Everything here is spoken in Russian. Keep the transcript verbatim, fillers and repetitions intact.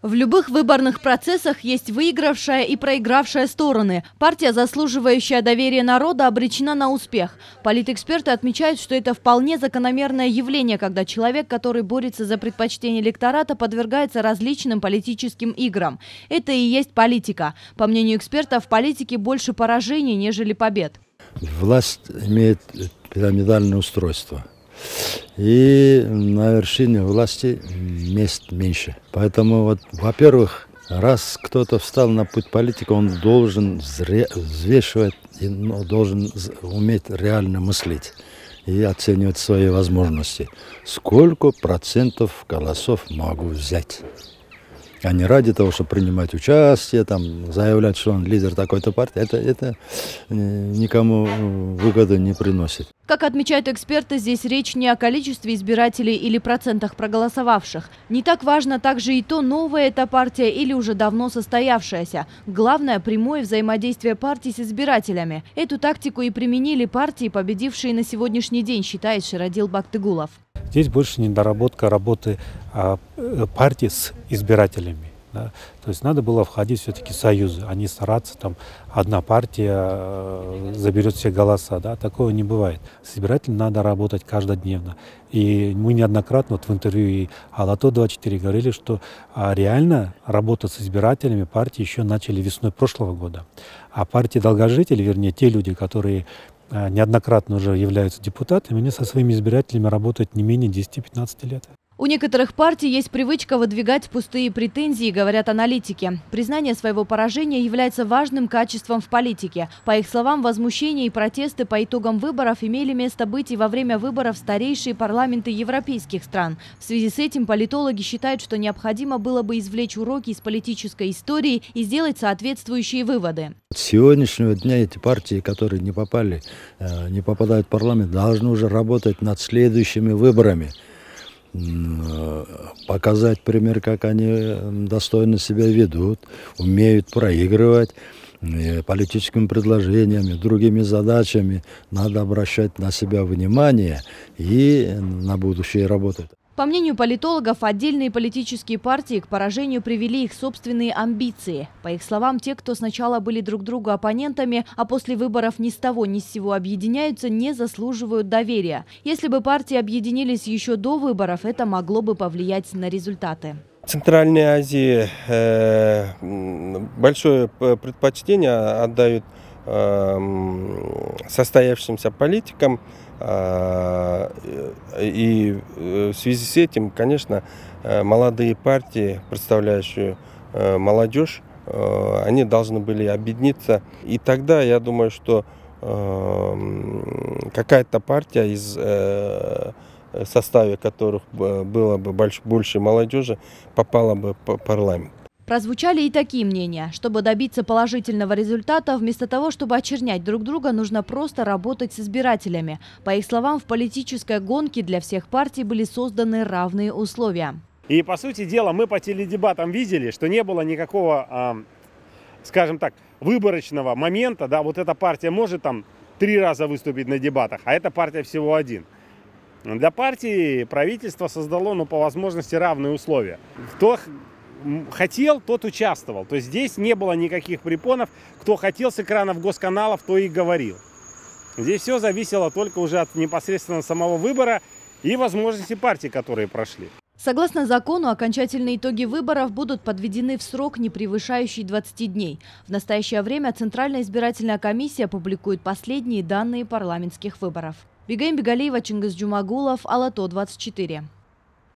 В любых выборных процессах есть выигравшая и проигравшая стороны. Партия, заслуживающая доверия народа, обречена на успех. Политэксперты отмечают, что это вполне закономерное явление, когда человек, который борется за предпочтение электората, подвергается различным политическим играм. Это и есть политика. По мнению экспертов, в политике больше поражений, нежели побед. Власть имеет пирамидальное устройство. И на вершине власти мест меньше. Поэтому, вот, во-первых, раз кто-то встал на путь политики, он должен взвешивать, и, ну, должен уметь реально мыслить и оценивать свои возможности. Сколько процентов голосов могу взять? А не ради того, чтобы принимать участие, там, заявлять, что он лидер такой-то партии, это, это никому выгоды не приносит. Как отмечают эксперты, здесь речь не о количестве избирателей или процентах проголосовавших. Не так важно также и то, новая эта партия или уже давно состоявшаяся. Главное – прямое взаимодействие партий с избирателями. Эту тактику и применили партии, победившие на сегодняшний день, считает Ширадил Бактыгулов. Здесь больше недоработка работы а, партии с избирателями. Да? То есть надо было входить все-таки в союзы, а не стараться, там, одна партия э, заберет все голоса. Да? Такого не бывает. С избирателями надо работать каждодневно. И мы неоднократно вот в интервью и Алато двадцать четыре говорили, что а, реально работать с избирателями партии еще начали весной прошлого года. А партии долгожителей, вернее, те люди, которые неоднократно уже являются депутатами, они со своими избирателями работают не менее десяти-пятнадцати лет. У некоторых партий есть привычка выдвигать пустые претензии, говорят аналитики. Признание своего поражения является важным качеством в политике. По их словам, возмущения и протесты по итогам выборов имели место быть и во время выборов в старейшие парламенты европейских стран. В связи с этим политологи считают, что необходимо было бы извлечь уроки из политической истории и сделать соответствующие выводы. С сегодняшнего дня эти партии, которые не попали, не попадают в парламент, должны уже работать над следующими выборами. Показать пример, как они достойно себя ведут, умеют проигрывать политическими предложениями, другими задачами. Надо обращать на себя внимание и на будущее работать. По мнению политологов, отдельные политические партии к поражению привели их собственные амбиции. По их словам, те, кто сначала были друг другу оппонентами, а после выборов ни с того ни с сего объединяются, не заслуживают доверия. Если бы партии объединились еще до выборов, это могло бы повлиять на результаты. В Центральной Азии э, большое предпочтение отдают э, состоявшимся политикам. И в связи с этим, конечно, молодые партии, представляющие молодежь, они должны были объединиться. И тогда, я думаю, что какая-то партия, из состава которых было бы больше молодежи, попала бы в парламент. Прозвучали и такие мнения. Чтобы добиться положительного результата, вместо того, чтобы очернять друг друга, нужно просто работать с избирателями. По их словам, в политической гонке для всех партий были созданы равные условия. И, по сути дела, мы по теледебатам видели, что не было никакого, э, скажем так, выборочного момента. Да, вот эта партия может там три раза выступить на дебатах, а эта партия всего один. Для партии правительство создало, ну, по возможности равные условия. Кто хотел, тот участвовал. То есть здесь не было никаких препонов. Кто хотел с экранов госканалов, то и говорил. Здесь все зависело только уже от непосредственно самого выбора и возможности партий, которые прошли. Согласно закону, окончательные итоги выборов будут подведены в срок, не превышающий двадцати дней. В настоящее время Центральная избирательная комиссия публикует последние данные парламентских выборов. Бигайм Бигалиева, Чингис Джумагулов, Алато двадцать четыре.